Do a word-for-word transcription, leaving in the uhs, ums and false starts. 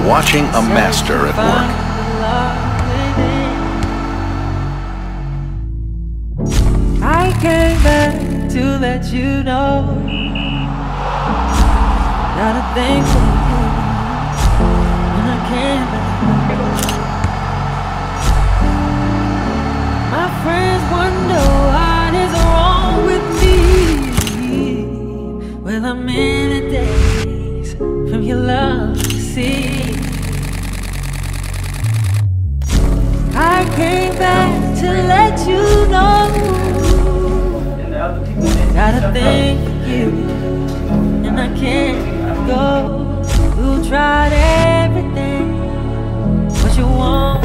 You're watching a master at work. I came back to let you know not a thing for you when I came back. My friends wonder what is wrong with me. Well, I'm in a daze from your love, see. I came back to let you know got a thing for you, and I can't go. You tried everything, but you won't.